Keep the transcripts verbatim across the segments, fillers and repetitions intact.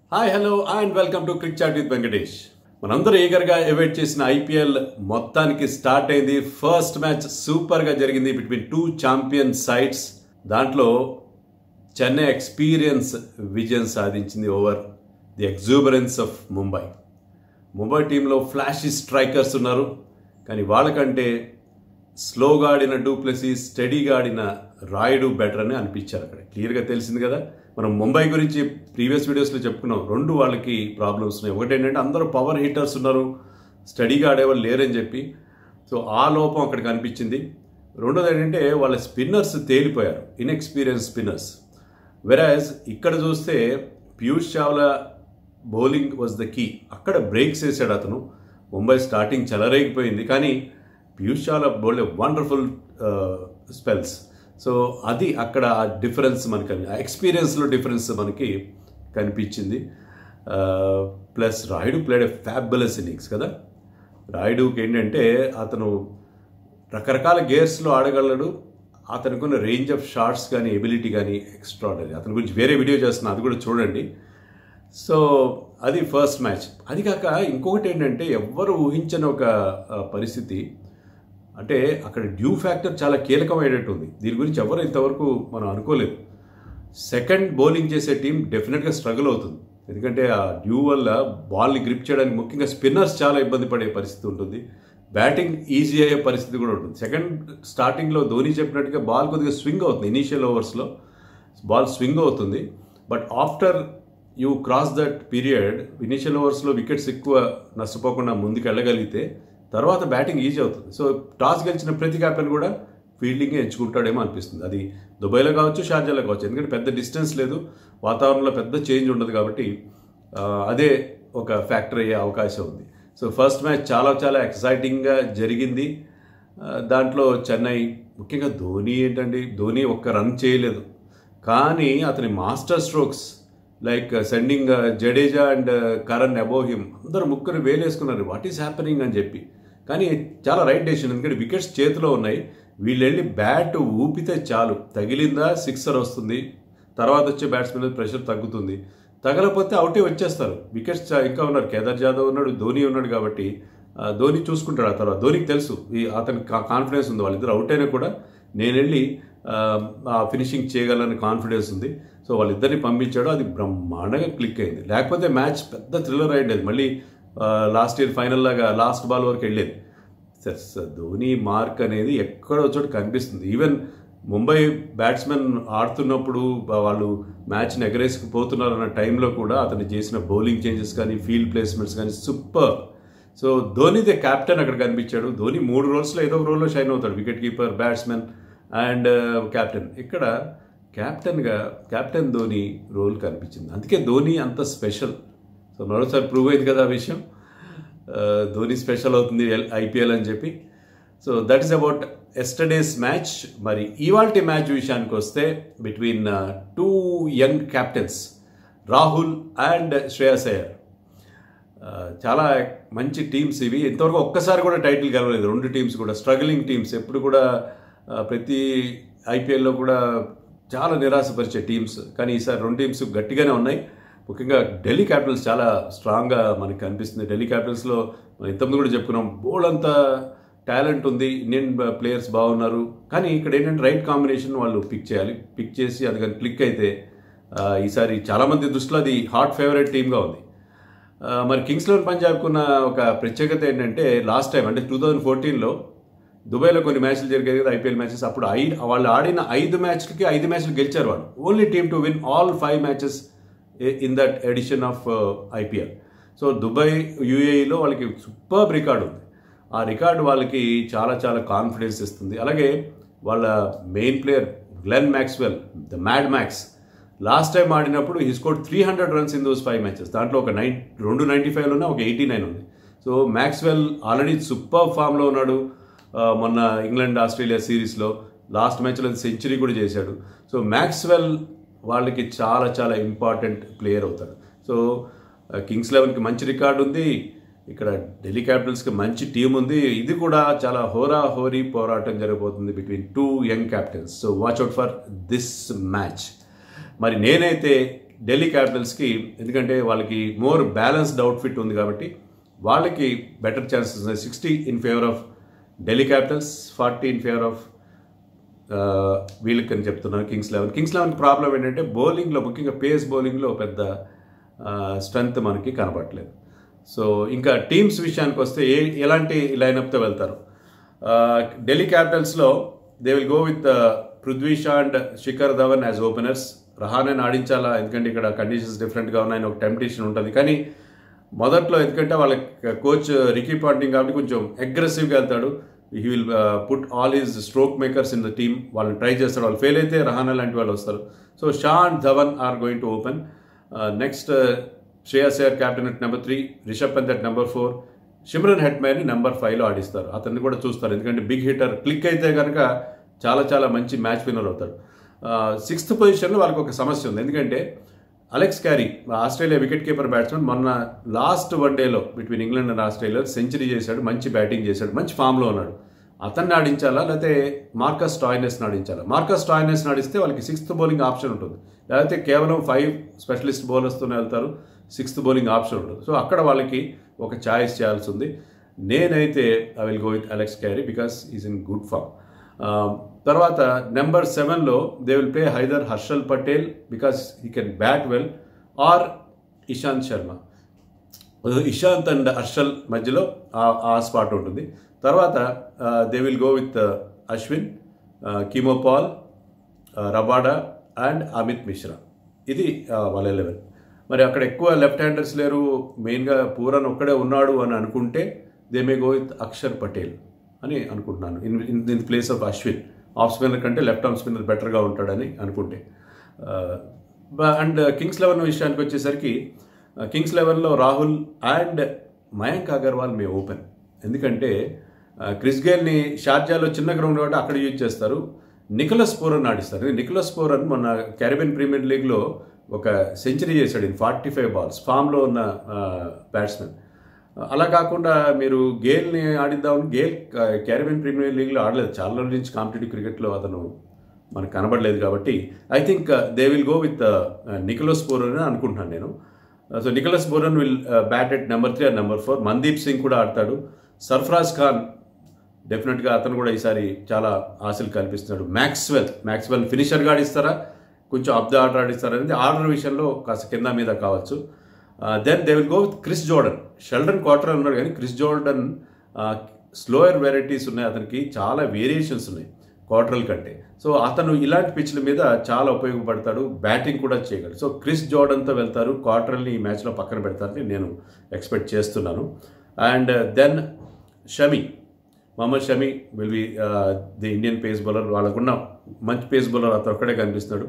Hi hello and welcome to cric chat with Venkatesh. మనందరూ ఈగర్గా await చేసిన ఐపీఎల్ మొత్తానికి స్టార్ట్ అయింది. ఫస్ట్ మ్యాచ్ సూపర్గా జరిగింది బిట్వీన్ టూ ఛాంపియన్ సైడ్స్. దాంట్లో చెన్నై ఎక్స్పీరియన్స్ విజయం సాధించింది over the exuberance of Mumbai. Mumbai టీంలో ఫ్లాషీ స్ట్రైకర్స్ ఉన్నారు, కానీ వాళ్ళకంటే స్లోగా ఆడిన డూప్లెసీస్, స్టడీగా ఆడిన రాయుడు బెటర్ అని అనిపించారు. అక్కడ క్లియర్గా తెలిసింది కదా. మనం ముంబై గురించి ప్రీవియస్ వీడియోస్లో చెప్పుకున్నాం. రెండు వాళ్ళకి ప్రాబ్లమ్స్ ఉన్నాయి. ఒకటి ఏంటంటే అందరూ పవర్ హిట్టర్స్ ఉన్నారు, స్టడీగా ఆడేవాళ్ళు లేరని చెప్పి, సో ఆ లోపం అక్కడ కనిపించింది. రెండోది ఏంటంటే వాళ్ళ స్పిన్నర్స్ తేలిపోయారు, ఇన్ఎక్స్పీరియన్స్ స్పిన్నర్స్. వెరాజ్ ఇక్కడ చూస్తే Piyush Chawla bowling was the key. అక్కడ బ్రేక్స్ వేసాడు అతను. ముంబై స్టార్టింగ్ చెలరేగిపోయింది, కానీ Piyush Chawla bowled wonderful spells. So అది అక్కడ ఆ డిఫరెన్స్ మనకి, ఆ ఎక్స్పీరియన్స్లో డిఫరెన్స్ మనకి కనిపించింది. Plus Rayudu played a fabulous innings కదా. రాయుడుకి ఏంటంటే అతను రకరకాల గేర్స్లో ఆడగలడు. అతనికి ఉన్న రేంజ్ ఆఫ్ షాట్స్ కానీ ఎబిలిటీ కానీ ఎక్స్ట్రాడనరీ. అతని గురించి వేరే వీడియో చేస్తున్నా, అది కూడా చూడండి. సో అది ఫస్ట్ మ్యాచ్. అది కాక ఇంకొకటి ఏంటంటే ఎవ్వరు ఊహించని ఒక పరిస్థితి, అంటే అక్కడ డ్యూ ఫ్యాక్టర్ చాలా కీలకమైనట్టు ఉంది. దీని గురించి ఎవరు ఇంతవరకు మనం అనుకోలేదు. సెకండ్ బౌలింగ్ చేసే టీం డెఫినెట్గా స్ట్రగుల్ అవుతుంది, ఎందుకంటే ఆ డ్యూ వల్ల బాల్ని గ్రిప్ చేయడానికి ముఖ్యంగా స్పిన్నర్స్ చాలా ఇబ్బంది పడే పరిస్థితి ఉంటుంది. బ్యాటింగ్ ఈజీ అయ్యే పరిస్థితి కూడా ఉంటుంది. సెకండ్ స్టార్టింగ్లో ధోని చెప్పినట్టుగా బాల్ కొద్దిగా స్వింగ్ అవుతుంది. ఇనీషియల్ ఓవర్స్లో బాల్ స్వింగ్ అవుతుంది, but after you cross that period, initial ఓవర్స్లో వికెట్స్ ఎక్కువ నష్టపోకుండా ముందుకు వెళ్ళగలిగితే తర్వాత బ్యాటింగ్ ఈజీ అవుతుంది. సో టాస్ గెలిచిన ప్రతి క్యాప్టెన్ కూడా ఫీల్డింగే ఎంచుకుంటాడేమో అనిపిస్తుంది. అది దుబాయ్లో కావచ్చు, షార్జాలో కావచ్చు, ఎందుకంటే పెద్ద డిస్టెన్స్ లేదు, వాతావరణంలో పెద్ద చేంజ్ ఉండదు కాబట్టి అదే ఒక ఫ్యాక్టర్ అయ్యే అవకాశం ఉంది. సో ఫస్ట్ మ్యాచ్ చాలా చాలా ఎక్సైటింగ్గా జరిగింది. దాంట్లో చెన్నై ముఖ్యంగా ధోని ఏంటండి, ధోని ఒక్క రన్ చేయలేదు, కానీ అతని master strokes like sending Jadeja and Karan above him, అందరూ ముగ్గురు వేలేసుకున్నారు వాట్ ఈస్ హ్యాపెనింగ్ అని చెప్పి. కానీ చాలా రైట్ డెసిషన్, ఎందుకంటే వికెట్స్ చేతిలో ఉన్నాయి. వీళ్ళు వెళ్ళి బ్యాట్ ఊపితే చాలు, తగిలిందా సిక్సర్ వస్తుంది, తర్వాత వచ్చే బ్యాట్స్మెన్ ప్రెషర్ తగ్గుతుంది. తగలకపోతే అవుటే వచ్చేస్తారు. వికెట్స్ ఇంకా ఉన్నారు, కేదార్ జాదవ్ ఉన్నాడు, ధోని ఉన్నాడు, కాబట్టి ధోని చూసుకుంటాడు. ఆ తర్వాత ధోనికి తెలుసు, ఈ అతనికి కాన్ఫిడెన్స్ ఉంది, వాళ్ళిద్దరు అవుట్ అయినా కూడా నేను వెళ్ళి ఆ ఫినిషింగ్ చేయగలని కాన్ఫిడెన్స్ ఉంది. సో వాళ్ళిద్దరిని పంపించాడు, అది బ్రహ్మాండంగా క్లిక్ అయింది. లేకపోతే మ్యాచ్ పెద్ద థ్రిల్లర్ అయ్యేది, మళ్ళీ లాస్ట్ ఇయర్ ఫైనల్ లాగా లాస్ట్ బాల్ వరకు వెళ్ళేది. సార్ ధోని మార్క్ అనేది ఎక్కడో చోట కనిపిస్తుంది. ఈవెన్ ముంబై బ్యాట్స్మెన్ ఆడుతున్నప్పుడు వాళ్ళు మ్యాచ్ని ఎగరేసుకుపోతున్నారు అన్న టైంలో కూడా అతను చేసిన బౌలింగ్ చేంజెస్ కానీ ఫీల్డ్ ప్లేస్మెంట్స్ కానీ super. So Dhoni the captain అక్కడ కనిపించాడు. ధోని మూడు రోల్స్లో ఏదో ఒక రోల్లో షైన్ అవుతాడు, wicket keeper, batsmen and captain. ఇక్కడ క్యాప్టెన్గా క్యాప్టెన్ ధోని రోల్ కనిపించింది, అందుకే ధోని అంత స్పెషల్. సో మరోసారి ప్రూవ్ అయింది కదా ఆ విషయం, ధోని స్పెషల్ అవుతుంది ఐపీఎల్ అని చెప్పి. So that is about yesterday's match. మరి ఇవాల్టి మ్యాచ్ విషయానికి వస్తే between two young captains Rahul and Shreyas Iyer. చాలా మంచి టీమ్స్ ఇవి. ఇంతవరకు ఒక్కసారి కూడా టైటిల్ గెలవలేదు రెండు టీమ్స్ కూడా, స్ట్రగ్లింగ్ టీమ్స్. ఎప్పుడు కూడా ప్రతి ఐపీఎల్లో కూడా చాలా నిరాశపరిచే టీమ్స్, కానీ ఈసారి రెండు టీమ్స్ గట్టిగానే ఉన్నాయి. ముఖ్యంగా ఢిల్లీ క్యాపిటల్స్ చాలా స్ట్రాంగ్గా మనకి కనిపిస్తుంది. ఢిల్లీ క్యాపిటల్స్లో మనం ఇంతకుముందు కూడా చెప్పుకున్నాం, బోల్డ్ అంతా టాలెంట్ ఉంది, ఇండియన్ ప్లేయర్స్ బాగున్నారు, కానీ ఇక్కడ ఏంటంటే రైట్ కాంబినేషన్ వాళ్ళు పిక్ చేయాలి. పిక్ చేసి అది కానీ క్లిక్ అయితే ఈసారి చాలామంది దృష్టిలో అది హాట్ ఫేవరెట్ టీమ్గా ఉంది. మరి కింగ్స్ లెవెన్ పంజాబ్కు ఉన్న ఒక ప్రత్యేకత ఏంటంటే లాస్ట్ టైం అంటే టూ థౌజండ్ ఫోర్టీన్లో దుబాయ్లో కొన్ని మ్యాచ్లు జరిగాయి కదా, ఐపీఎల్ మ్యాచెస్. అప్పుడు ఐ వాళ్ళు ఆడిన ఐదు మ్యాచ్లకి ఐదు మ్యాచ్లు గెలిచారు వాళ్ళు. Only team to win all five matches in that edition of IPL. So Dubai యూఏఈలో వాళ్ళకి సూపర్ రికార్డు ఉంది. ఆ రికార్డు వాళ్ళకి చాలా చాలా కాన్ఫిడెన్స్ ఇస్తుంది. అలాగే వాళ్ళ main player Glenn Maxwell, the mad Max, last time ఆడినప్పుడు he scored three hundred runs in those five matches. దాంట్లో ఒక నైన్ రెండు నైంటీ ఫైవ్లో ఉన్నాయి, ఒక ఎయిటీ నైన్ ఉంది. సో మ్యాక్స్వెల్ ఆల్రెడీ సూపర్ ఫామ్లో ఉన్నాడు. మొన్న ఇంగ్లాండ్ ఆస్ట్రేలియా సిరీస్లో లాస్ట్ మ్యాచ్లో సెంచరీ కూడా చేశాడు. సో మ్యాక్స్వెల్ వాళ్ళకి చాలా చాలా ఇంపార్టెంట్ ప్లేయర్ అవుతాడు. సో కింగ్స్ లెవెన్కి మంచి రికార్డు ఉంది, ఇక్కడ ఢిల్లీ క్యాపిటల్స్కి మంచి టీం ఉంది. ఇది కూడా చాలా హోరా హోరీ పోరాటం జరగబోతుంది between two young captains. So watch out for this match. మరి నేనైతే ఢిల్లీ క్యాపిటల్స్కి, ఎందుకంటే వాళ్ళకి మోర్ బ్యాలెన్స్డ్ అవుట్ఫిట్ ఉంది కాబట్టి వాళ్ళకి బెటర్ ఛాన్సెస్ ఉన్నాయి. Sixty in favour of Delhi Capitals, forty in favour of వీళ్ళకి అని చెప్తున్నాను కింగ్స్ లెవెన్. కింగ్స్ లెవెన్కి ప్రాబ్లం ఏంటంటే బౌలింగ్లో, ముఖ్యంగా పేస్ బౌలింగ్లో పెద్ద స్ట్రెంగ్త్ మనకి కనపడలేదు. సో ఇంకా టీమ్స్ విషయానికి వస్తే ఏ ఎలాంటి లైనప్తో వెళ్తారు? ఢిల్లీ క్యాపిటల్స్లో they will go with Prithvi Shaw and Shikhar Dhawan as openers. రహానేని ఆడించాలా, ఎందుకంటే ఇక్కడ కండిషన్స్ డిఫరెంట్గా ఉన్నాయని ఒక టెంప్టేషన్ ఉంటుంది. కానీ మొదట్లో ఎందుకంటే వాళ్ళ కోచ్ రికీ పాంటింగ్ కాబట్టి కొంచెం అగ్రెసివ్గా వెళ్తాడు. He will put all his stroke makers in the team. వాళ్ళని ట్రై చేస్తాడు. వాళ్ళు ఫెయిల్ అయితే రహానే లాంటి వాళ్ళు వస్తారు. So Shaw and Dhawan are going to open. Next Shreyas Iyer captain at number three, Rishabh Pant at number four, Shimron హెట్మైర్ని నెంబర్ ఫైవ్లో ఆడిస్తారు. అతన్ని కూడా చూస్తారు, ఎందుకంటే బిగ్ హిటర్. క్లిక్ అయితే కనుక చాలా చాలా మంచి మ్యాచ్ విన్నర్ అవుతాడు. సిక్స్త్ పొజిషన్లో వాళ్ళకి ఒక సమస్య ఉంది, ఎందుకంటే Alex Carey, Australia wicket keeper batsmen, మొన్న లాస్ట్ వన్ డేలో between England and Australia century చేశాడు, మంచి బ్యాటింగ్ చేశాడు, మంచి ఫామ్లో ఉన్నాడు. అతన్ని ఆడించాలా లేకపోతే మార్కస్ స్టాయినెస్ని ఆడించాలా? మార్కస్ స్టాయినెస్ని ఆడిస్తే వాళ్ళకి సిక్స్త్ బౌలింగ్ ఆప్షన్ ఉంటుంది. లేకపోతే కేవలం ఫైవ్ స్పెషలిస్ట్ బౌలర్స్తోనే వెళ్తారు, సిక్స్త్ బౌలింగ్ ఆప్షన్ ఉంటుంది. సో అక్కడ వాళ్ళకి ఒక ఛాయిస్ చేయాల్సి ఉంది. నేనైతే I will go with Alex Carey because is in good form. తర్వాత నెంబర్ సెవెన్లో they will play either Harshal Patel because he can bat well, or Ishant Sharma. Ishant and Harshal మధ్యలో ఆ స్పాట్ ఉంటుంది. తర్వాత they will go with Ashwin, Keemo Paul, Rabada and Amit Mishra. ఇది వాళ్ళ eleven. మరి అక్కడ ఎక్కువ లెఫ్ట్ హ్యాండర్స్ లేరు, మెయిన్గా పూరన్ ఒక్కడే ఉన్నాడు అని అనుకుంటే they may go with Axar Patel అని అనుకుంటున్నాను, in in in place of Ashwin. Off spinner కంటే లెఫ్ట్ ఆర్మ్ స్పిన్నర్ బెటర్గా ఉంటాడని అనుకుంటే. అండ్ కింగ్స్ లెవెన్ విషయానికి వచ్చేసరికి కింగ్స్ లెవెన్లో Rahul and Mayank Agarwal may open. ఎందుకంటే క్రిస్ గేల్ని షార్జాలో చిన్న గ్రౌండ్ కాబట్టి అక్కడ యూజ్ చేస్తారు. నికోలస్ పూరన్ ఆడిస్తారు. నికోలస్ పూరన్ మొన్న క్యారిబియన్ ప్రీమియర్ లీగ్లో ఒక సెంచరీ చేశాడు ఇన్ ఫార్టీ ఫైవ్ బాల్స్, ఫామ్లో ఉన్న బ్యాట్స్మెన్. అలా కాకుండా మీరు గేల్ని ఆడిద్దామని, గేల్ క్యారిబియన్ ప్రీమియర్ లీగ్లో ఆడలేదు, చాలా రోజుల నుంచి కాంపిటేటివ్ క్రికెట్లో అతను మనకు కనబడలేదు. కాబట్టి I think they will go with Nicholas Pooran అని అనుకుంటున్నాను నేను. So Nicholas Pooran will bat at number three and number four. Mandeep Singh కూడా ఆడతాడు. సర్ఫరాజ్ ఖాన్ డెఫినెట్గా అతను కూడా ఈసారి చాలా ఆశలు కల్పిస్తున్నాడు. మ్యాక్స్వెల్ మ్యాక్స్వెల్ ఫినిషర్గా ఆడిస్తారా, కొంచెం అప్ ద ఆర్డర్ ఆడిస్తారా అనేది ఆర్డర్ విషయంలో కాస్త కింద మీద కావచ్చు. Then they will go with Chris Jordan. Sheldon Cottrell ఉన్నాడు కానీ క్రిస్ జోర్డన్ స్లోయర్ వెరైటీస్ ఉన్నాయి, అతనికి చాలా వేరియేషన్స్ ఉన్నాయి క్వార్టరల్ కంటే. సో అతను ఇలాంటి పిచ్ల మీద చాలా ఉపయోగపడతాడు, బ్యాటింగ్ కూడా చేయగలడు. సో క్రిస్ జోర్డన్తో వెళ్తారు, క్వార్టర్ని ఈ మ్యాచ్లో పక్కన పెడతారని నేను ఎక్స్పెక్ట్ చేస్తున్నాను. And then Shami, Mohammed Shami will be the Indian pace bowler. వాళ్ళకున్న మంచి పేస్ బౌలర్ అతను ఒక్కడే కనిపిస్తున్నాడు.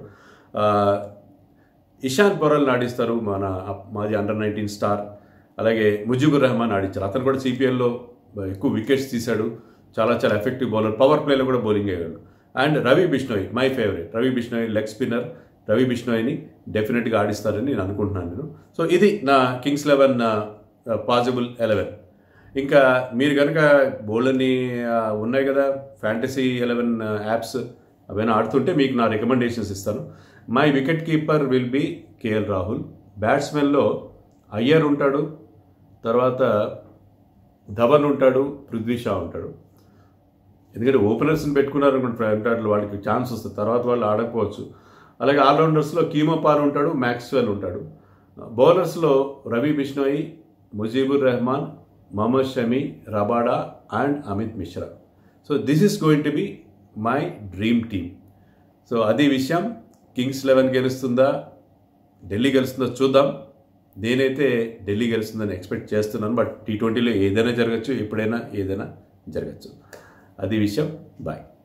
ఇషాంత్ పొరల్ని ఆడిస్తారు, మన మాజీ అండర్ నైన్టీన్ స్టార్. అలాగే ముజీబుర్ రెహమాన్ ఆడించారు, అతను కూడా సిపిఎల్లో ఎక్కువ వికెట్స్ తీశాడు, చాలా చాలా ఎఫెక్టివ్ బౌలర్, పవర్ ప్లేలో కూడా బౌలింగ్ అయ్యాడు. And Ravi Bishnoi, my favourite Ravi Bishnoi, leg spinner Ravi బిష్ణోయ్ని డెఫినెట్గా ఆడిస్తారని నేను అనుకుంటున్నాను నేను. సో ఇది నా కింగ్స్ లెవెన్ పాసిబుల్ ఎలెవెన్. ఇంకా మీరు కనుక బౌలర్ని ఉన్నాయి కదా ఫ్యాంటసీ ఎలెవెన్ యాప్స్, అవైనా ఆడుతుంటే మీకు నా రికమెండేషన్స్ ఇస్తాను. My wicket keeper will be KL Rahul. బ్యాట్స్మెన్లో అయ్యర్ ఉంటాడు, తర్వాత ధవన్ ఉంటాడు, పృథ్వీ షా ఉంటాడు. ఎందుకంటే ఓపెనర్స్ని పెట్టుకున్నారు అనుకుంటే వాళ్ళకి ఛాన్స్ వస్తుంది, తర్వాత వాళ్ళు ఆడకపోవచ్చు. అలాగే ఆల్రౌండర్స్లో కీమో పాల్ ఉంటాడు, మ్యాక్స్వెల్ ఉంటాడు. బౌలర్స్లో Ravi Bishnoi, Mujeebur Rahman, Mohammed Shami, Rabada and Amit Mishra. So this is going to be my dream team. So అది విషయం. కింగ్స్ లెవెన్ గెలుస్తుందా, ఢిల్లీ గెలుస్తుందో చూద్దాం. నేనైతే ఢిల్లీ గెలుస్తుందని ఎక్స్పెక్ట్ చేస్తున్నాను. బట్ టీ ట్వంటీలో ఏదైనా జరగచ్చు, ఎప్పుడైనా ఏదైనా జరగచ్చు. అది విషయం. బాయ్.